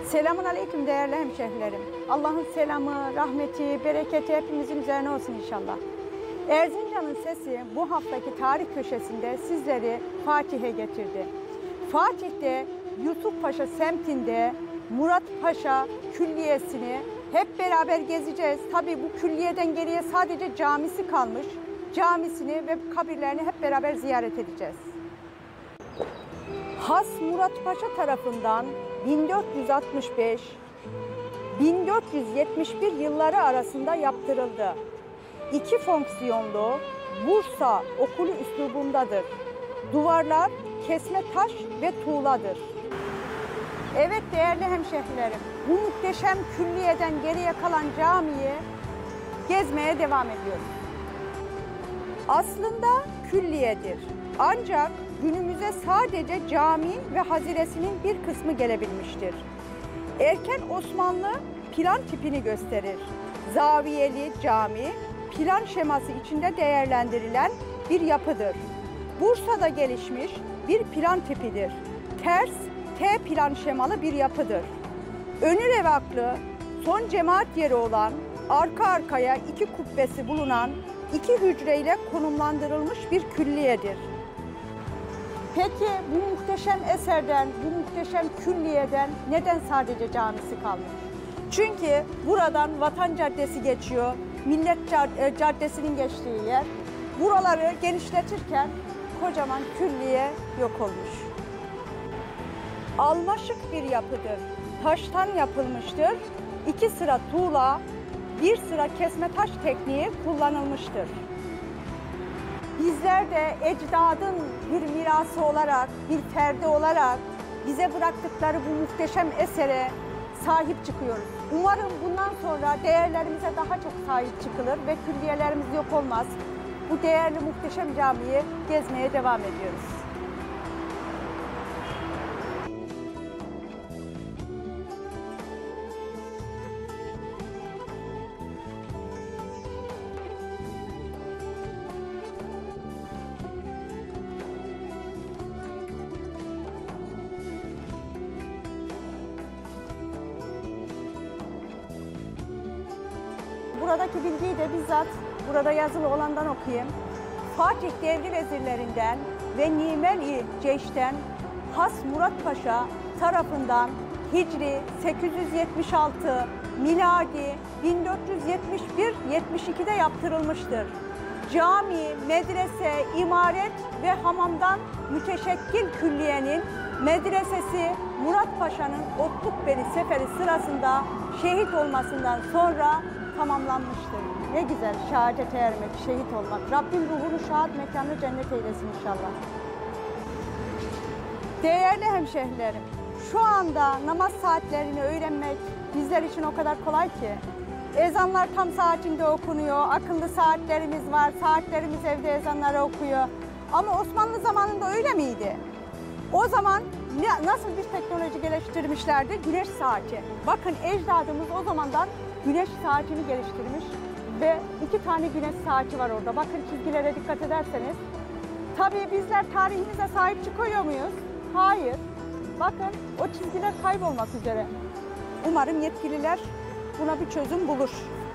Selamun aleyküm değerli hemşehrilerim. Allah'ın selamı, rahmeti, bereketi hepimizin üzerine olsun inşallah. Erzincan'ın sesi bu haftaki tarih köşesinde sizleri Fatih'e getirdi. Fatih'te Yusuf Paşa semtinde Murat Paşa Külliyesi'ni hep beraber gezeceğiz. Tabii bu külliyeden geriye sadece camisi kalmış. Camisini ve kabirlerini hep beraber ziyaret edeceğiz. Has Murat Paşa tarafından 1465-1471 yılları arasında yaptırıldı. İki fonksiyonlu Bursa okulu üslubundadır. Duvarlar kesme taş ve tuğladır. Evet değerli hemşehrilerim, bu muhteşem külliyeden geriye kalan camiyi gezmeye devam ediyoruz. Aslında külliyedir. Ancak günümüze sadece cami ve haziresinin bir kısmı gelebilmiştir. Erken Osmanlı plan tipini gösterir. Zaviyeli cami, plan şeması içinde değerlendirilen bir yapıdır. Bursa'da gelişmiş bir plan tipidir. Ters, T plan şemalı bir yapıdır. Önü revaklı, son cemaat yeri olan, arka arkaya iki kubbesi bulunan iki hücreyle konumlandırılmış bir külliyedir. Peki bu muhteşem eserden, bu muhteşem külliyeden neden sadece camisi kalmış? Çünkü buradan Vatan Caddesi geçiyor, Millet Caddesi'nin geçtiği yer. Buraları genişletirken kocaman külliye yok olmuş. Almaşık bir yapıdır. Taştan yapılmıştır. 2 sıra tuğla, 1 sıra kesme taş tekniği kullanılmıştır. Bizler de ecdadın bir mirası olarak, bir ferdi olarak bize bıraktıkları bu muhteşem esere sahip çıkıyoruz. Umarım bundan sonra değerlerimize daha çok sahip çıkılır ve külliyelerimiz yok olmaz. Bu değerli muhteşem camiyi gezmeye devam ediyoruz. Buradaki bilgiyi de bizzat burada yazılı olandan okuyayım. Fatih devri vezirlerinden ve Nimel-i Ceş'ten Has Murat Paşa tarafından Hicri 876, miladi 1471-72'de yaptırılmıştır. Cami, medrese, imaret ve hamamdan müteşekkil külliyenin medresesi Murat Paşa'nın Otlukbeli seferi sırasında şehit olmasından sonra tamamlanmıştır. Ne güzel şehadete ermek, şehit olmak. Rabbim ruhunu şahat mekanını cennet eylesin inşallah. Değerli hemşehrilerim, şu anda namaz saatlerini öğrenmek bizler için o kadar kolay ki. Ezanlar tam saatinde okunuyor, akıllı saatlerimiz var, saatlerimiz evde ezanları okuyor. Ama Osmanlı zamanında öyle miydi? O zaman nasıl bir teknoloji geliştirmişlerdi? Güneş saati. Bakın ecdadımız o zamandan güneş saatini geliştirmiş ve 2 tane güneş saati var orada. Bakın çizgilere dikkat ederseniz. Tabii bizler tarihimize sahip çıkıyor muyuz? Hayır. Bakın o çizgiler kaybolmak üzere. Umarım yetkililer buna bir çözüm bulur.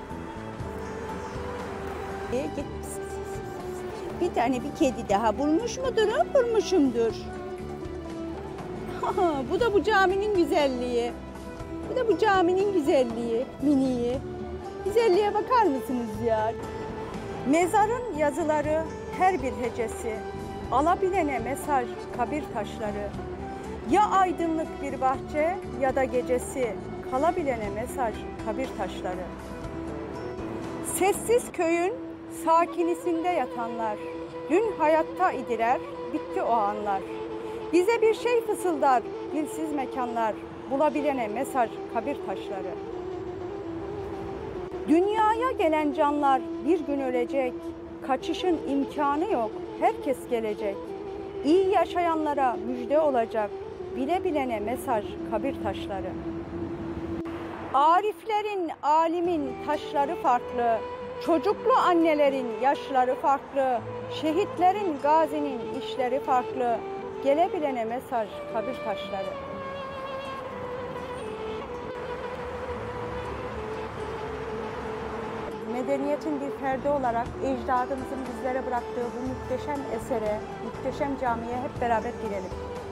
Bir tane bir kedi daha bulmuş mudur? Bulmuşumdur. Bu da bu caminin güzelliği. Bu da bu caminin güzelliği, miniği. Güzelliğe bakar mısınız ya? Mezarın yazıları her bir hecesi, alabilene mesaj kabir taşları. Ya aydınlık bir bahçe ya da gecesi, kalabilene mesaj kabir taşları. Sessiz köyün sakinisinde yatanlar, dün hayatta idiler, bitti o anlar. Bize bir şey fısıldar, dilsiz mekanlar, bulabilene mesaj kabir taşları. Dünyaya gelen canlar bir gün ölecek, kaçışın imkanı yok, herkes gelecek. İyi yaşayanlara müjde olacak, bile bilene mesaj kabir taşları. Ariflerin, alimin taşları farklı, çocuklu annelerin yaşları farklı, şehitlerin, gazinin işleri farklı, gelebilene mesaj kabir taşları. medeniyetin bir ferdi olarak ecdadımızın bizlere bıraktığı bu muhteşem esere, muhteşem camiye hep beraber girelim.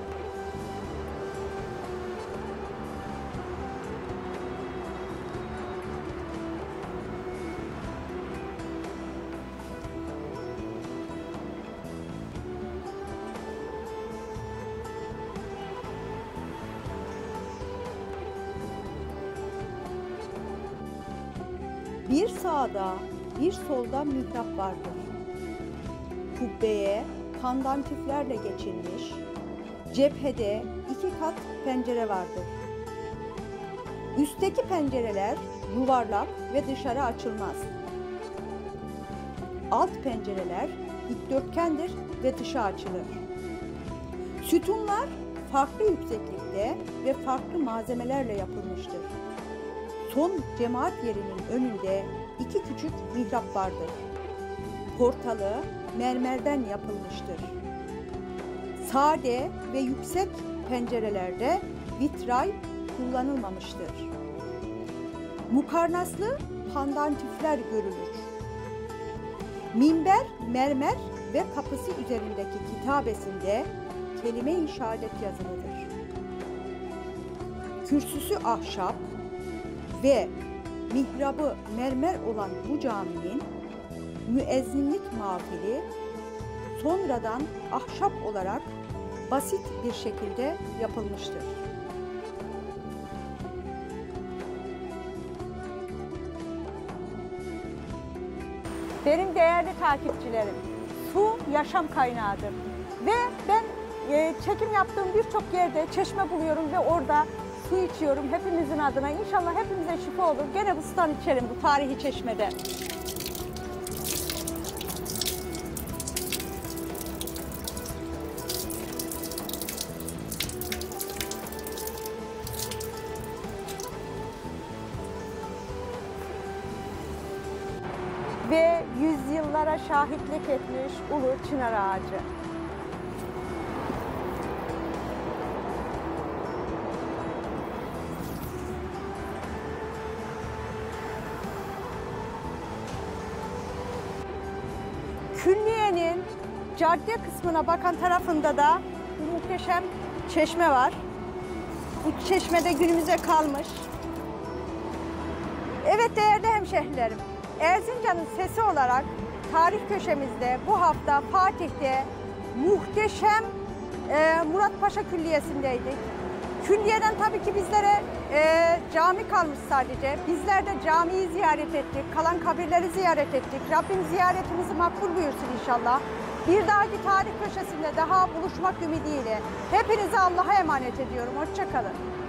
Bir sağda, bir solda mihrap vardır. Kubbeye pandantiflerle geçilmiş, cephede 2 kat pencere vardır. Üstteki pencereler yuvarlak ve dışarı açılmaz. Alt pencereler dikdörtgendir ve dışa açılır. Sütunlar farklı yükseklikte ve farklı malzemelerle yapılmıştır. Son cemaat yerinin önünde 2 küçük mihrap vardır. Portalı mermerden yapılmıştır. Sade ve yüksek pencerelerde vitray kullanılmamıştır. Mukarnaslı pandantifler görülür. Minber mermer ve kapısı üzerindeki kitabesinde kelime-i şehadet yazılıdır. Kürsüsü ahşap ve mihrabı mermer olan bu caminin müezzinlik mahfili sonradan ahşap olarak basit bir şekilde yapılmıştır. Benim değerli takipçilerim, su yaşam kaynağıdır. Ve ben çekim yaptığım birçok yerde çeşme buluyorum ve orada su içiyorum hepimizin adına. İnşallah hepimize şifa olur. Gene bu sudan içelim bu tarihi çeşmede. Ve yüzyıllara şahitlik etmiş ulu çınar ağacı. Külliyenin cadde kısmına bakan tarafında da bu muhteşem çeşme var. Bu çeşme de günümüze kalmış. Evet değerli hemşehrilerim, Erzincan'ın sesi olarak tarih köşemizde bu hafta Fatih'te muhteşem Muratpaşa Külliyesi'ndeydik. Külliyeden tabii ki bizlere cami kalmış sadece. Bizler de camiyi ziyaret ettik, kalan kabirleri ziyaret ettik. Rabbim ziyaretimizi makbul buyursun inşallah. Bir dahaki tarih köşesinde daha buluşmak ümidiyle hepinizi Allah'a emanet ediyorum. Hoşça kalın.